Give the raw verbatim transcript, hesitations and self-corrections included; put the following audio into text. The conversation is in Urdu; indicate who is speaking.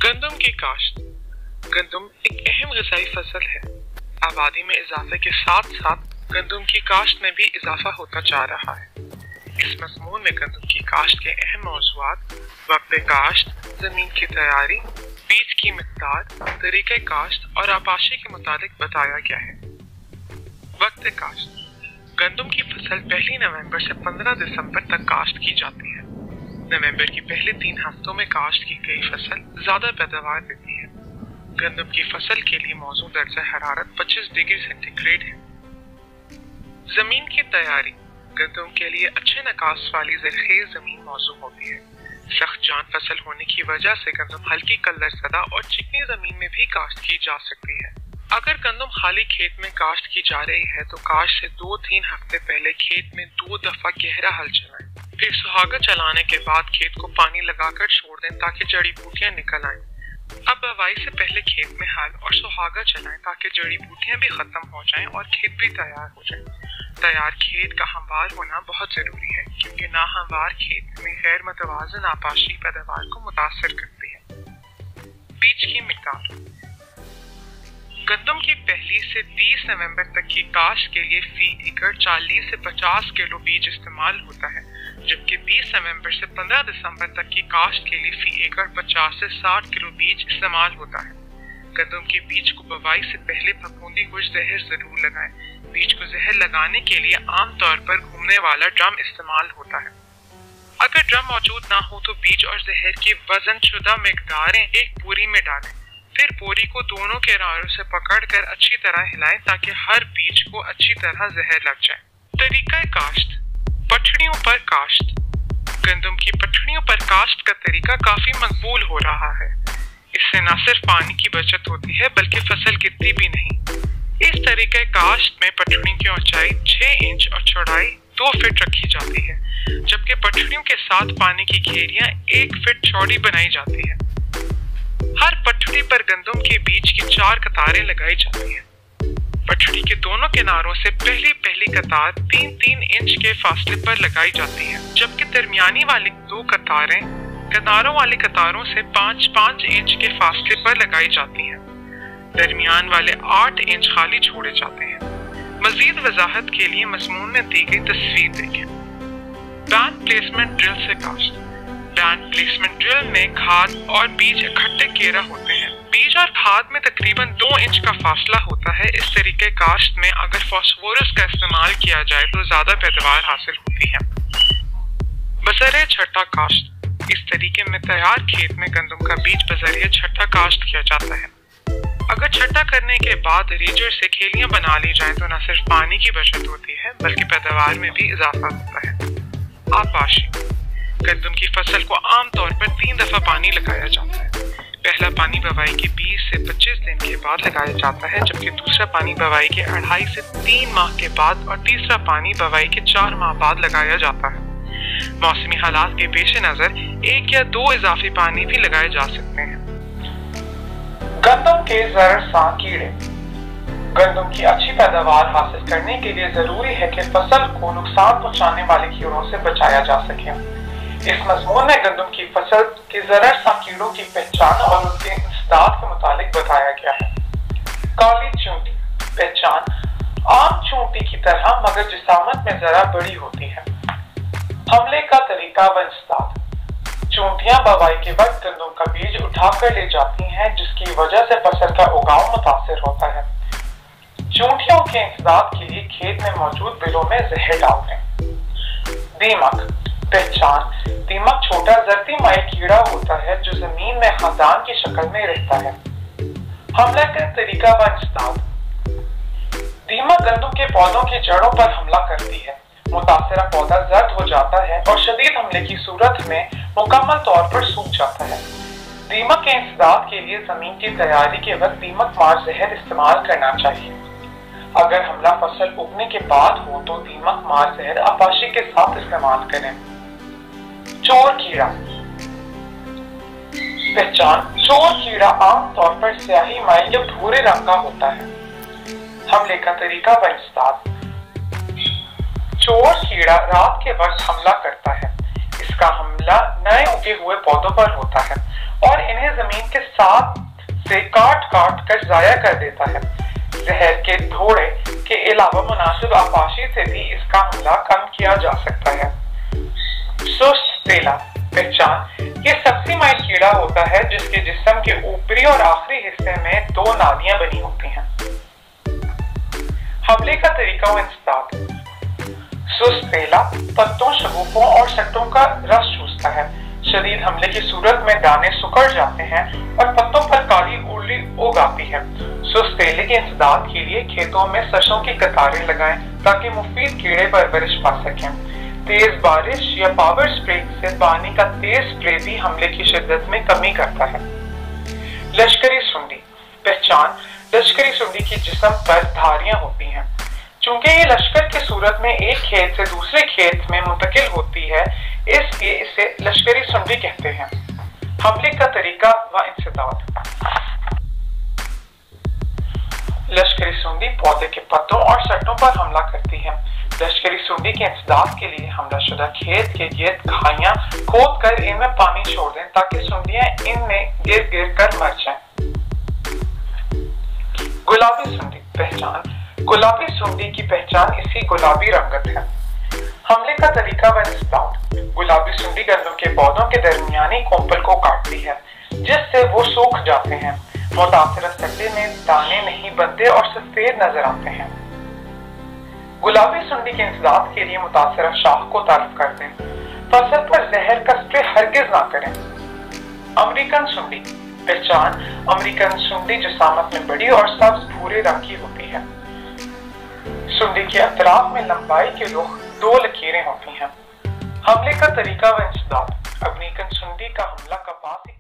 Speaker 1: گندم کی کاشت۔ گندم ایک اہم غذائی فصل ہے۔ آبادی میں اضافے کے ساتھ ساتھ گندم کی کاشت میں بھی اضافہ ہوتا جا رہا ہے۔ اس مضمون میں گندم کی کاشت کے اہم موضوعات وقت کاشت، زمین کی تیاری، بیج کی مقدار، طریقہ کاشت اور آباشی کے متعلق بتایا گیا ہے۔ وقت کاشت۔ گندم کی فصل پہلی نومبر سے پندرہ دسمبر تک کاشت کی جاتی ہے۔ نومبر کی پہلے تین ہفتوں میں کاشت کی گئی فصل زیادہ پیداوار دیتی ہے۔ گندم کی فصل کے لیے موزوں درجہ حرارت پچیس ڈگری سینٹی گریڈ ہے۔ زمین کی تیاری۔ گندم کے لیے اچھے نکاس والی زرخیز زمین موزوں ہوتی ہے۔ سخت جان فصل ہونے کی وجہ سے گندم ہلکی کلر زدہ اور چکنی زمین میں بھی کاشت کی جا سکتی ہے۔ اگر گندم خالی کھیت میں کاشت کی جا رہی ہے تو کاشت سے دو تین ہفتے پہلے کھیت میں دو دفعہ گہرا ہل چلائیں۔ پھر سہاگا چلانے کے بعد کھیت کو پانی لگا کر چھوڑ دیں تاکہ جڑی بوٹیاں نکل آئیں۔ اب بوائی سے پہلے کھیت میں ہل اور سہاگا چلائیں تاکہ جڑی بوٹیاں بھی ختم ہو جائیں اور کھیت بھی تیار ہو جائیں۔ تیار کھیت کا ہموار ہونا بہت ضروری ہے کیونکہ ناہموار کھیت میں غیر متوازن آباشی پیداوار کو متاثر کرتی ہے۔ بیج کی مقدار۔ گندم کی پہلی سے تیس نومبر تک کی کاشت کے لیے فی ایکڑ چالیس سے پچاس کلو بیج استعمال ہوتا ہے، جبکہ بیس نومبر سے پندرہ دسمبر تک کی کاشت کے لیے فی ایکڑ پچاس سے ساٹھ کلو بیج استعمال ہوتا ہے۔ گندم کے بیج کو بوائی سے پہلے پھپھوندی کچھ زہر ضرور لگائیں۔ بیج کو زہر لگانے کے لیے عام طور پر گھومنے والا ڈرم استعمال ہوتا ہے۔ اگر ڈرم موجود نہ ہو تو بیج اور زہر کی وزن شدہ مقداریں ایک بوری میں ڈالیں، پھر بوری کو دونوں کناروں سے پکڑ کر اچھی طرح ہلائیں تاکہ ہر بیج کو اچھی طرح زہر لگ جائے۔ طریقہ کاشت۔ پٹھڑیوں پر کاشت۔ گندم کی پٹھڑیوں پر کاشت کا طریقہ کافی مقبول ہو رہا ہے۔ اس سے نہ صرف پانی کی بچت ہوتی ہے بلکہ فصل گرتی بھی نہیں۔ اس طریقہ کاشت میں پٹھڑی کی اونچائی چھ انچ اور چوڑائی دو فٹ رکھی جاتی ہے، جبکہ پٹھڑیوں کے ساتھ پانی کی گھیریاں ایک فٹ چوڑی بنائی جاتی ہے۔ ہر پٹھڑی پر گندم کے بیج کی چار قطاریں لگائی جاتی ہیں۔ پٹھڑی کے دونوں کناروں سے پہلی پہلی قطار تین تین انچ کے فاصلے پر لگائی جاتی ہے، جبکہ درمیانی والی دو قطاریں کناروں والی قطاروں سے پانچ پانچ انچ کے فاصلے پر لگائی جاتی ہیں۔ درمیان والے آٹھ انچ خالی چھوڑے جاتے ہیں۔ مزید وضاحت کے لیے مضمون میں دی گئی تصویر دیکھیں۔ بینڈ پلیسمنٹ ڈرل سے کاشت۔ بینڈ پلیسمنٹ ڈرل میں کھاد اور بیج اکٹھے کیرا ہوتے ہیں۔ بیج اور کھاد میں تقریباً دو انچ کا فاصلہ ہوتا ہے۔ اس طریقے کاشت میں اگر فاسفورس کا استعمال کیا جائے تو زیادہ پیداوار حاصل ہوتی ہے۔ بذریعہ چھٹا کاشت۔ اس طریقے میں تیار کھیت میں گندم کا بیج بذریعہ چھٹا کاشت کیا جاتا ہے۔ اگر چھٹا کرنے کے بعد ریجر سے کھیلیاں بنا لی جائیں تو نہ صرف پانی کی بچت ہوتی ہے بلکہ پیداوار میں بھی اضافہ ہوتا ہے۔ آباشی۔ گندم کی فصل کو عام طور پر تین دفعہ پانی لگایا جاتا ہے۔ پہلا پانی بوائی کے بیس سے پچیس دن کے بعد لگایا جاتا ہے، جبکہ دوسرا پانی بوائی کے اڑھائی سے تین ماہ کے بعد اور تیسرا پانی بوائی کے چار ماہ بعد لگایا جاتا ہے۔ موسمی حالات کے پیش نظر ایک یا دو اضافی پانی بھی لگائے جا سکتے ہیں۔ گندم کے زرع ساں کیڑے۔ گندم کی اچھی پیداوار حاصل کرنے کے لیے ضروری ہے کہ فصل کو نقصان پہنچانے والے کیڑوں سے بچایا جا سکے۔ اس مضمون میں گندم کی فصل کے زرع ساں کیڑوں کی پہچان اور ان کے انسداد کے متعلق بتایا گیا ہے۔ کالی چونٹی۔ پہچان۔ عام چونٹی کی طرح مگر جسامت میں ذرا بڑی ہوتی ہے۔ حملے کا طریقہ و انسداد۔ چونٹیاں بوائی کے وقت گندم کا بیج اٹھا کر لے جاتی ہیں جس کی وجہ سے فصل کا اگاؤ متاثر ہوتا ہے۔ چونٹیوں کے انسداد کے لیے کھیت میں موجود بلوں میں زہر ڈال دیں۔ دیمک۔ پہچان۔ دیمک چھوٹا زردی مائع کیڑا ہوتا ہے جو زمین میں خزان کی شکل میں رہتا ہے۔ حملہ کا طریقہ و انسداد۔ دیمک گندم کے پودوں کی جڑوں پر حملہ کرتی ہے۔ متاثرہ پودا زرد ہو جاتا ہے اور شدید حملے کی صورت میں مکمل طور پر سوکھ جاتا ہے۔ دیمک کے انسداد کے لیے زمین کی تیاری کے وقت دیمک مار زہر استعمال کرنا چاہیے۔ اگر حملہ فصل اگنے کے بعد ہو تو دیمک مار زہر آباشی کے ساتھ استعمال کریں۔ چور کیڑا۔ پہچان۔ چور کیڑا عام طور پر سیاہی مائل یا بھورے رنگ کا ہوتا ہے۔ حملے کا طریقہ و انسداد۔ چور کیڑا رات کے وقت حملہ کرتا ہے۔ اس کا حملہ نئے اگے ہوئے پودوں پر ہوتا ہے اور انہیں जमीन के साथ से काट काट कर जाया कर देता है। जहर के धोड़े के अलावा मुनासिब आपाशी से भी इसका हमला कम किया जा सकता है। सुस्त तेला पहचान, ये सबसेमाइल कीड़ा होता है जिसके जिस्म के ऊपरी और आखिरी हिस्से में दो नालियां बनी होती हैं। हमले का तरीका व इंसदाद। सुस्त तेला पत्तों, शगुफों और सट्टों का रस चूसता है। शदीद हमले की सूरत में दाने सुकड़ जाते हैं और पत्तों पर काली उर्ली उग आती है। सुस्त तेले के इंसदाद के लिए खेतों में सरसों की कतारें लगाएं ताकि मुफीद कीड़े परवरिश पा सकें। तेज बारिश या पावर स्प्रे से पानी का तेज स्प्रे भी हमले की शिद्दत में कमी करता है। लश्करी सुंडी पहचान, लश्करी सुंडी की जिस्म पर धारियां होती हैं। चूंकि ये लश्कर की सूरत में एक खेत से दूसरे खेत में मुंतकिल होती है, इसलिए इसे लश्करी सुंडी कहते हैं। हमले का तरीका व इंसदाद। लश्करी सुंडी पौधे के पत्तों और सट्टों पर हमला करती है। लश्करी सुंडी के इंसदाद के लिए हमला शुदा खेत के गिर्द खाइयां खोद कर इनमें पानी छोड़ दें ताकि सुंडियां इनमें गिर गिर कर मर जाएं। गुलाबी सुंडी पहचान, गुलाबी सुंडी की पहचान इसी गुलाबी रंगत है। हमले का तरीका व इंसदाद। गुलाबी सुंडी गंदम के पौधों के दरमियानी कोंपल को काटती है जिससे वो सूख जाते हैं। मुतासिरा सट्टे में दाने नहीं बनते और सफेद नजर आते हैं। गुलाबी सुंडी के इंसदाद के लिए मुतासिरा शाख को तारफ कर दें। फसल पर जहर का स्प्रे हरगिज ना करें। अमेरिकन सुंडी पहचान, अमेरिकन सुंडी जिसामत में बड़ी और सब्ज भूरे रंग की होती है। सुंडी के अतराफ में लंबाई के रुख दो लकीरें होती हैं। हमले का तरीका व इंसदाद। अमेरिकन सुंडी का हमला कपास